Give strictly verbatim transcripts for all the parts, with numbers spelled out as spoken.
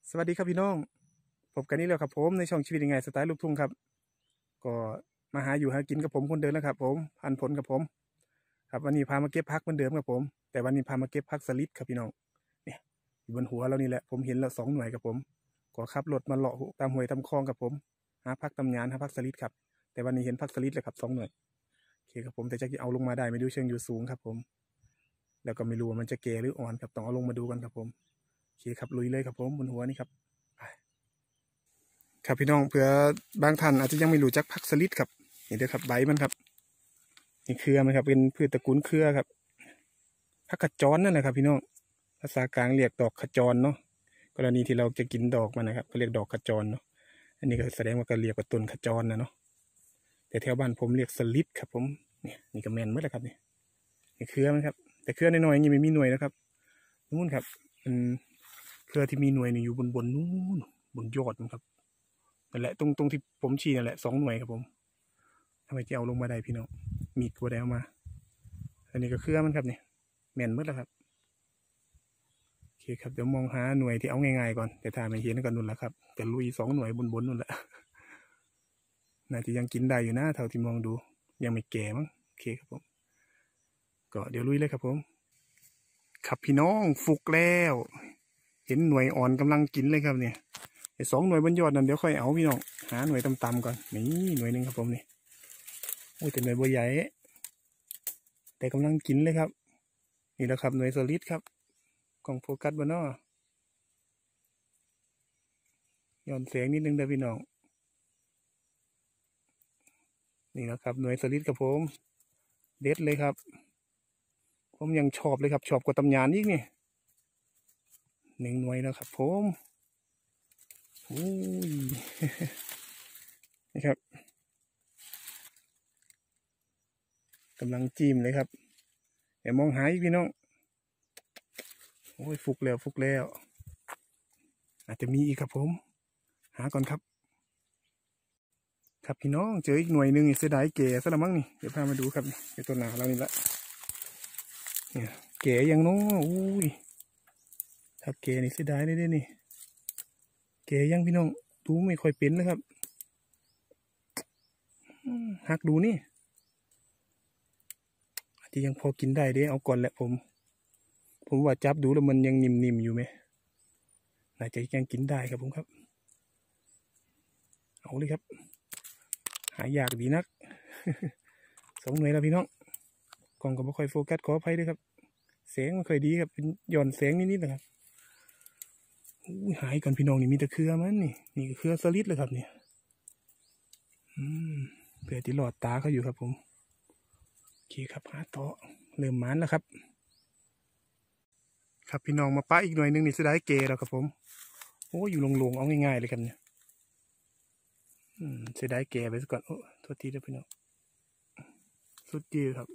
สวัสดีครับพี่น้องพบกันนี่แล้วครับผมในช่องชีวิตยังไงสไตล์ลูกทุ่งครับก็มาหาอยู่หากินกับผมคนเดิมแล้วครับผมพันผลกับผมครับวันนี้พามาเก็บพักเหมือนเดิมครับผมแต่วันนี้พามาเก็บพักสลิดครับพี่น้องเนี่ยอยู่บนหัวเรานี่แหละผมเห็นแล้วสองหน่วยครับผมก็ขับรถมาเลาะตามห้วยตามคลองกับผมหาพักตำยานหาพักสลิดครับแต่วันนี้เห็นพักสลิดเลยครับสองหน่วยโอเคครับผมแต่จะเอาลงมาได้ไม่ดูเชิงอยู่สูงครับผมแล้วก็ไม่รู้ว่ามันจะเกหรืออ่อนครับต้องเอาลงมาดูกันครับผมโอเคครับลุยเลยครับผมบนหัวนี่ครับครับพี่น้องเผื่อบางท่านอาจจะยังไม่รู้จักผักสลิดครับนี่เด้อครับใบมันครับนี่เครือมันครับเป็นพืชตระกูลเครือครับผักขจรนั่นแหละครับพี่น้องภาษากลางเรียกดอกขจรเนาะกรณีที่เราจะกินดอกมันนะครับเขาเรียกดอกขจรเนาะอันนี้ก็แสดงว่าก็เรียกว่าต้นขจรนะเนาะแต่แถวบ้านผมเรียกสลิดครับผมเนี่ยนี่ก็แมนเมื่อไรครับนี่นี่เครือมันครับแต่เครือน้อยๆอย่างนี้ไม่มีหน่วยนะครับนู่นครับเป็นเครือที่มีหน่วยนี่อยู่บนบนนู่นบนยอดมันครับนั่นแหละตรงตรงที่ผมชี้นั่นแหละสองหน่วยครับผมทำไมจะเอาลงมาได้พี่น้องมีดตัวแดงมาอันนี้ก็เครือมันครับเนี่ยแม่นมืดแล้วครับโอเคครับเดี๋ยวมองหาหน่วยที่เอาง่ายๆก่อนแต่ถ้าไม่เห็นก็นุ่นแหละครับแต่ลุยสองหน่วยบนๆนุ่นแหละน่าจะยังกินได้อยู่นะเท่าที่มองดูยังไม่แก่มั้งโอเคครับผมก็เดี๋ยวลุยเลยครับผมครับพี่น้องฟุกแล้วเห็นหน่วยอ่อนกำลังกินเลยครับเนี่ยไอ้สองหน่วยบนยอดนั่นเดี๋ยวค่อยเอาพี่น้องหาหน่วยต่ำๆก่อนนี่หน่วยหนึ่งครับผมนี่โอ้ยแต่หน่วยบัวใหญ่แต่กำลังกินเลยครับนี่แหละครับหน่วยสลิดครับกล่องโฟกัสบนน้อย้อนแสงนิดนึงเด้อพี่น้องนี่แหละครับหน่วยสลิดครับผมเด็ดเลยครับผมยังชอบเลยครับชอบกว่าตำยานอีกนี่หนึ่งหน่วยแล้วครับผมโอ้ยนี่ครับกำลังจิ้มเลยครับแต่มองหายพี่น้องโอ้ยฟุกแล้วฟุกแล้วอาจจะมีอีกครับผมหาก่อนครับครับพี่น้องเจออีกหน่วยหนึ่งเสียดายเก๋ซะละมั้งนี่เดี๋ยวพามาดูครับในต้นนาเรานี่ละเนี่ยเก๋ยังน้ออุ้ยถ้าเก๋นี่เสียดายได้ด้วยนี่เก๋ยังพี่น้องดูไม่ค่อยเป็นเลยครับหักดูนี่อาจจะยังพอกินได้เด้เอาก่อนแหละผมผมว่าจับดูแล้วมันยังนิ่มๆอยู่ไหมน่าจะยังกินได้ครับผมครับเอาเลยครับหายากดีนัก สองหน่วยแล้วพี่น้องกล้องก็ไม่ค่อยโฟกัสขออภัยด้วยครับแสงไม่ค่อยดีครับเป็นหย่อนแสงนิดๆนะครับหายก่อนพี่น้องนี่มีแต่เครือมันนี่นี่เครือสลิดเลยครับเนี่ยอืมเผื่อที่หลอดตาเขาอยู่ครับผมโอเคครับหาต่อเริ่มมันแล้วครับครับพี่น้องมาป้าอีกหน่วยหนึ่งนี่เสียดายเกแล้วครับผมโอ้อยู่ลงๆเอาง่ายๆเลยครับเนี่ยอืมเสียดายเกไปซะก่อนโอ้โทษทีด้วยพี่น้องสุดดีครับ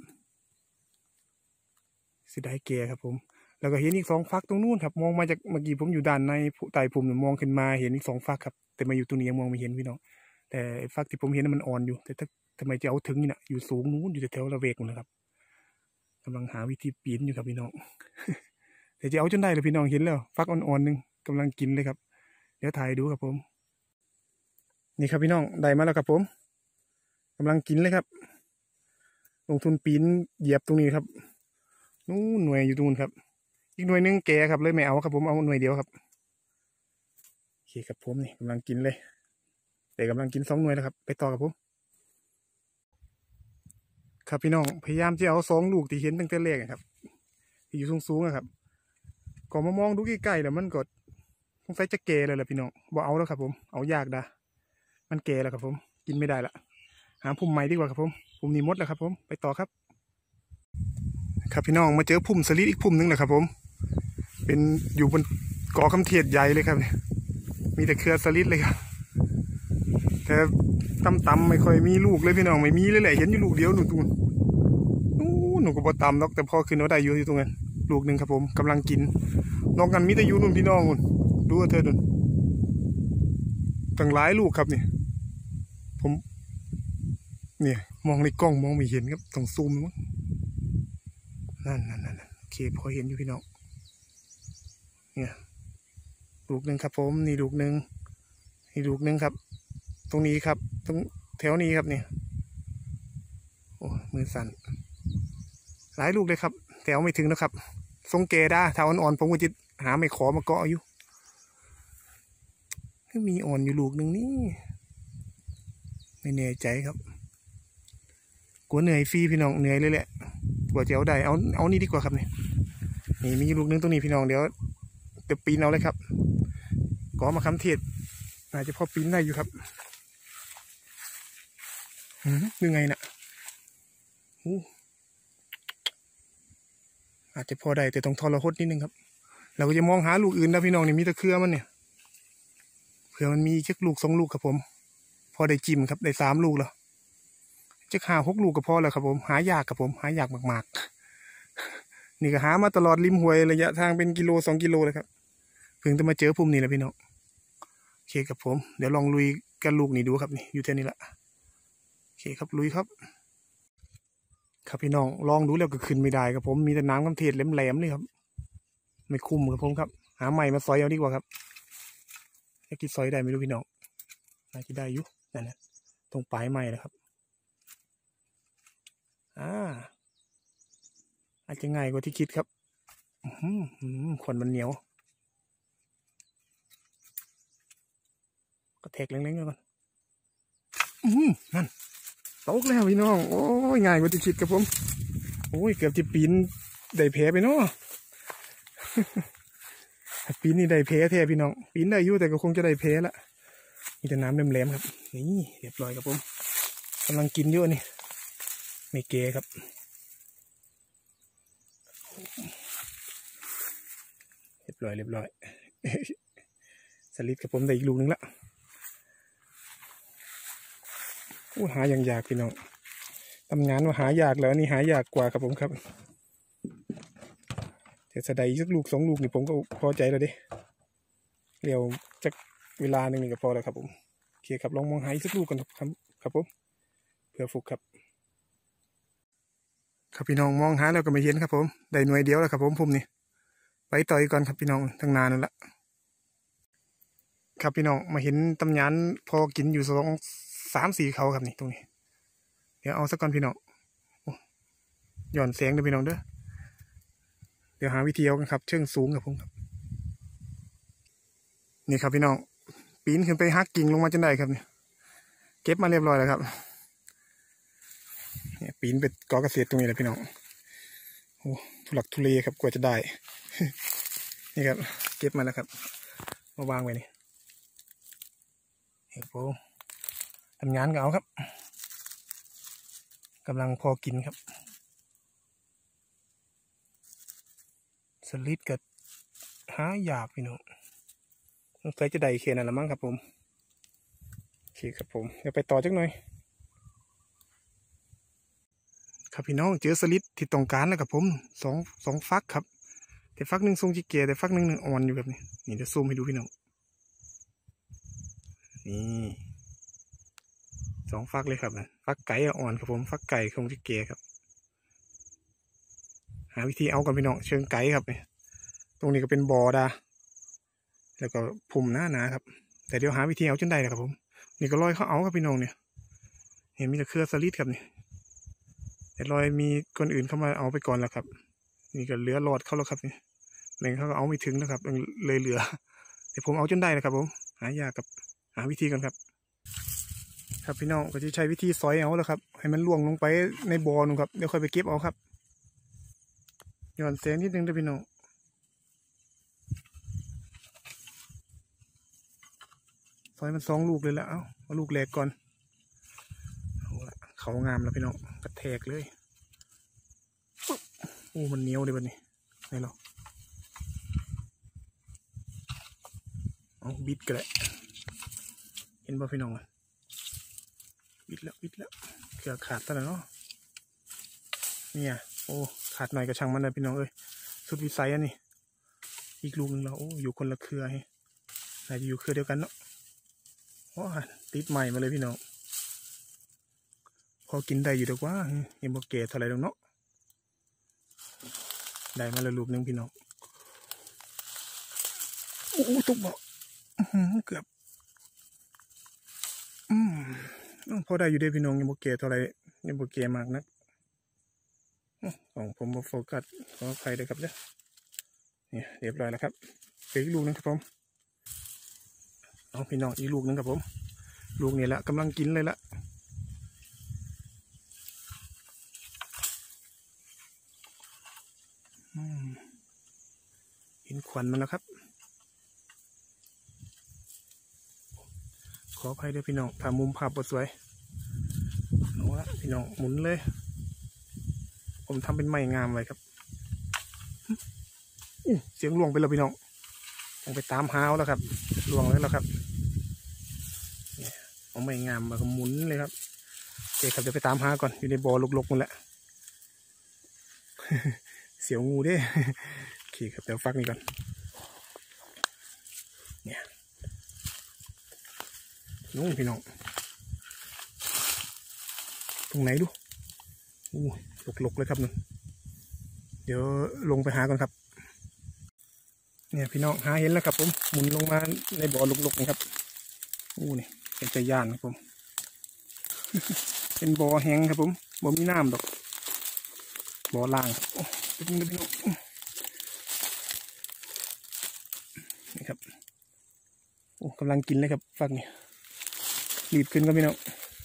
เสียดายเกครับผมแล้วก็เห็นอีกสองฟักตรงนู้นครับมองมาจากเมื่อกี้ผมอยู่ด้านในใต้ผมมองขึ้นมาเห็นอีกสองฟักครับแต่มาอยู่ตรงนี้ยังมองไม่เห็นพี่น้องแต่ฟักที่ผมเห็นมันอ่อนอยู่แต่ถ้าทำไมจะเอาถึงนี่นะอยู่สูงนู้นอยู่แถวระเวกนะครับกำลังหาวิธีปีนอยู่ครับพี่น้องแต่จะเอาจนได้เลยพี่น้องเห็นแล้วฟักอ่อนๆหนึ่งกำลังกินเลยครับเดี๋ยวถ่ายดูครับผมนี่ครับพี่น้องได้มาแล้วครับผมกำลังกินเลยครับลงทุนปีนเหยียบตรงนี้ครับนู้นหน่วยอยู่ตรงนู้นครับอีกหน่วยนึงแก่ครับเลยไม่เอาครับผมเอาหน่วยเดียวครับโอเคครับผมนี่กำลังกินเลยแต่กำลังกินสองหน่วยแล้วครับไปต่อครับผมครับพี่น้องพยายามที่เอาสองลูกที่เห็นตั้งแต่แรกครับที่อยู่สูงๆครับก็มามองดูใกล้ๆแล้วมันก็สงสัยจะแก่เลยแหละพี่น้องบ่เอาแล้วครับผมเอายากดามันแก่แล้วครับผมกินไม่ได้ละหาพุ่มใหม่ดีกว่าครับผมพุ่มนี้มดแล้วครับผมไปต่อครับครับพี่น้องมาเจอพุ่มสลิดอีกพุ่มนึงเลยครับผมเป็นอยู่บนกอคำเทียดใหญ่เลยครับมีแต่เครือสลิดเลยครับแต่ตำๆไม่ค่อยมีลูกเลยพี่น้องไม่มีเลยแหละเห็นอยู่ลูกเดียวหนูตูนหนูก็บ่ตำหรอกแต่พอขึ้นเอาได้อยู่ที่ตรงนั้นลูกหนึ่งครับผมกำลังกินนอกกันมีแต่อยู่นู่นพี่น้องนู่นดูเธอนู่นตั้งหลายลูกครับเนี่ยผมเนี่ยมองในกล้องมองไม่เห็นครับต้องซูมมั้งนั่นนั่นนั่นโอเคพอเห็นอยู่พี่น้องเนี่ยลูกหนึ่งครับผมนี่ลูกหนึ่งนี่ลูกหนึ่งครับ ตรงนี้ครับตรงแถวนี้ครับเนี่ยโอ้มือสั่นหลายลูกเลยครับแต่เอาไม่ถึงนะครับทรงเกด้าถ้าอ่อนๆผมก็จะหาไม่ขอมาเกาะอยู่มีอ่อนอยู่ลูกหนึ่งนี่ไม่แน่ใจครับกลัวเหนื่อยฟรีพี่น้องเหนื่อยเลยแหละกลัวจะเอาได้เอาเอานี่ดีกว่าครับนี่นี่มีลูกนึงตรงนี้พี่น้องเดี๋ยวเดี๋ยวปีนเอาเลยครับก็มาคำเทศอาจจะพอปีนได้อยู่ครับหืมยังไงนะอู้อาจจะพอได้แต่ต้องทรหดนิดนึงครับเราก็จะมองหาลูกอื่นนะพี่น้องนี่มีตะเครือมันเนี่ยเผื่อมันมีแค่ลูกสองลูกครับผมพอได้จิ้มครับได้สามลูกแล้วจะหาหกลูกก็พอแล้วครับผมหายากครับผมหายากมากๆนี่ก็หามาตลอดริมห้วยระยะทางเป็นกิโลสองกิโลเลยครับเพิ่งจะมาเจอพุ่มนี่แหละพี่น้องโอเคครับผมเดี๋ยวลองลุยกันลูกนี่ดูครับนี่อยู่แค่นี้แหละโอเคครับลุยครับครับพี่น้องลองดูแล้วก็ขึ้นไม่ได้ครับผมมีแต่น้ำกำเทศแหลมๆเลยครับไม่คุ้มครับผมครับหาใหม่มาซอยเอาดีกว่าครับจะกินซอยได้ไม่รู้พี่น้องน่าจะได้อยู่นั่นแหละตรงปลายใหม่นะครับอ่าอาจจะง่ายกว่าที่คิดครับอืมขนมันเหนียวก็แทกเล็กๆก่อนอืมนั่นตกแล้วพี่น้องโอ้ยง่ายกว่าที่คิดครับผมโอ้ยเกือบจะปีนได้แผลไปเนาะปีนนี่ได้แผลแท้พี่น้องปีนได้อยู่แต่ก็คงจะได้แผลละมีแต่น้ำแหลมๆครับนี่เรียบร้อยครับผมกำลังกินเยอะนี่ไม่เกยครับเรียบร้อยเรียบร้อยสลิดกับผมได้อีกลูกนึงละอู้หาอย่างยากพี่น้องทำงานว่าหายากแล้วนี่หายากกว่าครับผมครับแต่สะใดสักลูกสองลูกนี่ผมก็พอใจแล้วดิเดี๋ยวจะเวลาหนึ่งนี่ก็พอแล้วครับผมโอเคครับลองมองหาสักลูกกันครับครับผมเพื่อฝึกครับครับพี่น้องมองหาแล้วก็ไม่เห็นครับผมได้หน่วยเดียวแล้วครับผมผมนี่ไปต่ออีกก่อนครับพี่น้องทั้งนานนั่นแหละครับพี่น้องมาเห็นตำยานพอกินอยู่สองสามสี่เขาครับนี่ตรงนี้เดี๋ยวเอาสักก่อนพี่น้องหย่อนแสงเด้อพี่น้องเด้อเดี๋ยวหาวิธีเอากันครับเชิงสูงครับผมครับนี่ครับพี่น้องปีนขึ้นไปฮักกิ่งลงมาจนได้ครับเนี่ยเก็บมาเรียบร้อยแล้วครับเนี่ยปีนไปกอเกษตรตรงนี้เลยพี่น้องโอ้ทุลักทุเลครับกว่าจะได้นี่ครับเก็บมาแล้วครับมาวางไว้นี่เฮ้ยโป้ทำงานก็เอาครับกำลังพอกินครับสลิดกับหายากพี่น้องสงสัยจะได้เคนนั่นละมั้งครับผมโอเคครับผมเดี๋ยวไปต่อจักหน่อยครับพี่น้องเจอสลิดที่ต้องการแล้วครับผมสองสองฟักครับแต่ฟักหนึ่งทรงจิเกแต่ฟักหนึ่งหนึ่งอ่อนอยู่แบบนี้นี่เดี๋ยวซูมให้ดูพี่น้องนี่สองฟักเลยครับนะฟักไก่อ่อนครับผมฟักไก่ทรงจิเกครับหาวิธีเอากันพี่น้องเชิงไก่ครับเนี่ยตรงนี้ก็เป็นบ่อดาแล้วก็พุ่มหน้าหนาครับแต่เดี๋ยวหาวิธีเอาจนได้นะครับผมนี่ก็ลอยเขาเอาครับพี่น้องเนี่ยเห็นมีแต่เครือสลิดครับเนี่ยแต่ลอยมีคนอื่นเข้ามาเอาไปก่อนแล้วครับนี่ก็เหลือหลอดเขาแล้วครับนี่แม่งเขาก็เอาไม่ถึงแล้วครับเลยเหลือแต่ผมเอาจนได้นะครับผมหายากกับหาวิธีกันครับครับพี่น้องก็จะใช้วิธีซอยเอาแล้วครับให้มันล่วงลงไปในบ่อนึงครับเดี๋ยวค่อยไปเก็บเอาครับย้อนแสงนิดนึงด้วยพี่น้องซอยมันสองลูกเลยแล้วเอาเอาลูกแรกก่อนเอาละเขางามแล้วพี่น้องกระแทกเลยโอ้มันเหนียวเลยวันนี้ไหนหรอเอาบิดกันเลยเห็นป่ะพี่น้องบิดแล้วบิดแล้วเกือบขาดแล้วเนาะเนี่ยโอ้ขาดหน่อยก็ช่างมันเลยพี่น้องเอ้ยสุดวิสัยอันนี้อีกลูกนึงเราโอ้อยู่คนละเครือให้อาจจะอยู่เครือเดียวกันเนาะว้าติดใหม่มาเลยพี่น้องพอกินได้อยู่ดีกว่าเอ็มโบเกตเท่าไรตรงเนาะได้มาเลยลูกนึงพี่น้องโอ้ตุกบอกเกือบอืมพอได้อยู่ได้พี่น้องยังโบเกเท่าไรยังโบเกมากนะของผมโฟกัสขออภัยด้วยครับเนี่ยเนี่ยเรียบร้อยแล้วครับอีกลูกนึงครับผมเอาพี่น้องอีกลูกนึงครับผมลูกนี้ละกำลังกินเลยละเห็นควันมันแล้วครับขออภัยด้วยพี่น้องถ้ามุมภาพบสวยเอาละพี่น้องหมุนเลยผมทำเป็นไม้งามไว้ครับเสียงล่วงไปแล้วพี่น้องต้องไปตามหาวแล้วครับล่วงแล้วครับเอาไม้งามมาก็หมุนเลยครับโอเคครับเดี๋ยวไปตามหาก่อนอยู่ในบ่อลกๆมันแหละเสียวงูด้โอเคครับเดี๋ยวฟักนี่ก่อนเนี่ยนู้นพี่น้องตรงไหนดูอู้ลกๆเลยครับนึงเดี๋ยวลงไปหาก่อนครับเนี่ยพี่น้องหาเห็นแล้วครับผมหมุนลงมาในบ่อลกๆนะครับอู้นี่เป็นใจย่านครับผมเป็นบ่อแห้งครับผมบ่มีน้ำดอกบ่อล่างโอ้เป็นพี่น้องนี่ครับโอ้กำลังกินเลยครับฟักนี่รีบขึ้นก็พี่น้อง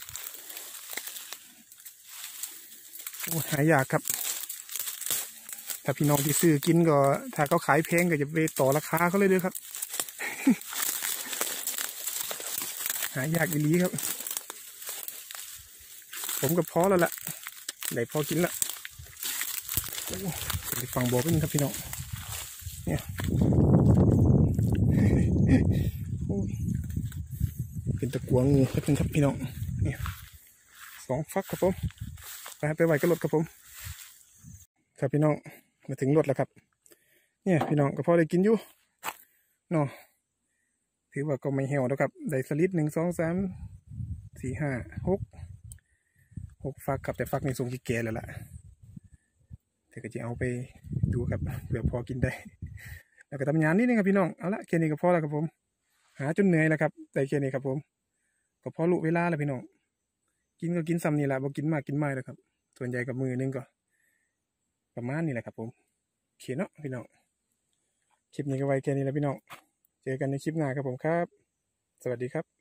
โอ้หายากครับถ้าพี่น้องที่ซื้อกินก็ถ้าเขาขายแพงก็จะไปต่อราคาเขาเลยด้วยครับ หายากอีหลีครับผมก็พอแล้วล่ะได้พอกินละไปฟังบ่อกันครับพี่น้องเนี่ยเป็นตะกั่วงูครับครับพี่น้องเนี่ยสองฟักครับผมไปไปไหวกับรถครับผมครับพี่น้องมาถึงรถแล้วครับเนี่ยพี่น้องก็พอได้กินอยู่เนาะถือว่าก็ไม่เหี่ยวแล้วครับได้สลิดหนึ่งสองสามสี่ห้าหกหกฟักครับแต่ฟักในทรงที่แก่แล้วล่ะแต่ก็จะเอาไปดูครับเผื่อพอกินได้แล้วก็ทำงานนิดนึงครับพี่น้องเอาละแค่นี้ก็พอแล้วครับผมหาจนเหนื่อยแล้วครับได้แค่นี้ครับผมก็พอรู้เวลาแล้วพี่น้องกินก็กินซ้ำนี่แหละบ่กินมากกินไม่แล้วครับส่วนใหญ่กับมือนึงก็ประมาณนี้แหละครับผมเขียนเนาะพี่น้องคลิปนี้ก็ไว้แค่นี้แล้วพี่น้องเจอกันในคลิปหน้าครับผมครับสวัสดีครับ